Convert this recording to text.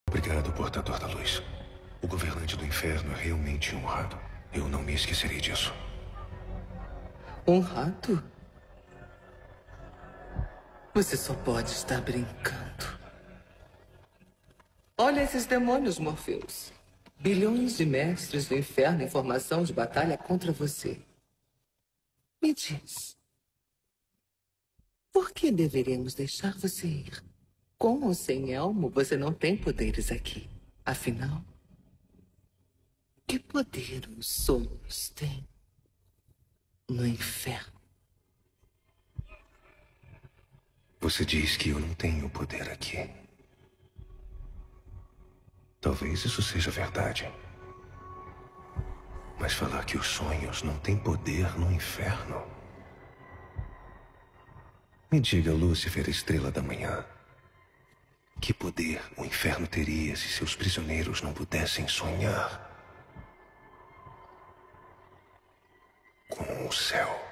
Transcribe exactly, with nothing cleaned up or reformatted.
Obrigado, portador da luz. O governante do inferno é realmente honrado. Eu não me esquecerei disso. Honrado? Você só pode estar brincando. Olha esses demônios, Morpheus. Bilhões de mestres do inferno em formação de batalha contra você. Me diz, por que deveríamos deixar você ir? Com ou sem elmo, você não tem poderes aqui. Afinal, que poder os sonhos têm no inferno? Você diz que eu não tenho poder aqui. Talvez isso seja verdade. Mas falar que os sonhos não têm poder no inferno... Me diga, Lúcifer, estrela da manhã. Que poder o inferno teria se seus prisioneiros não pudessem sonhar com o céu?